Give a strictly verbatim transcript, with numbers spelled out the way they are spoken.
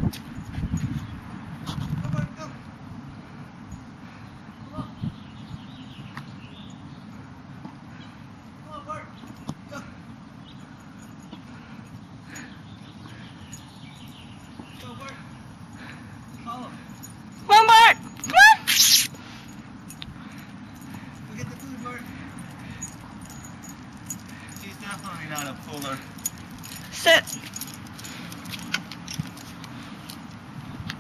Come on, Bart! Come on! Look at the food, Bart. She's definitely not a puller. Sit.